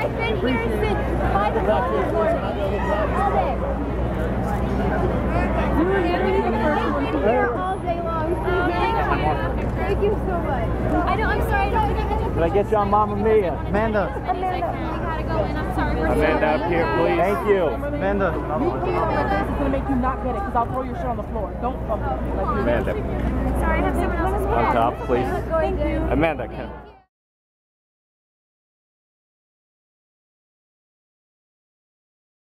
I've been here since 5 o'clock this morning. All day. You were here all day long. Thank you so much. I'm sorry. Did I get you on Mamma Mia? Amanda. Amanda, up here, please. Thank you. Amanda. This is going to make you not get it because I'll throw your shit on the floor. Don't fumble. Amanda. Sorry, I have someone else. On top, please. Thank you. Amanda, can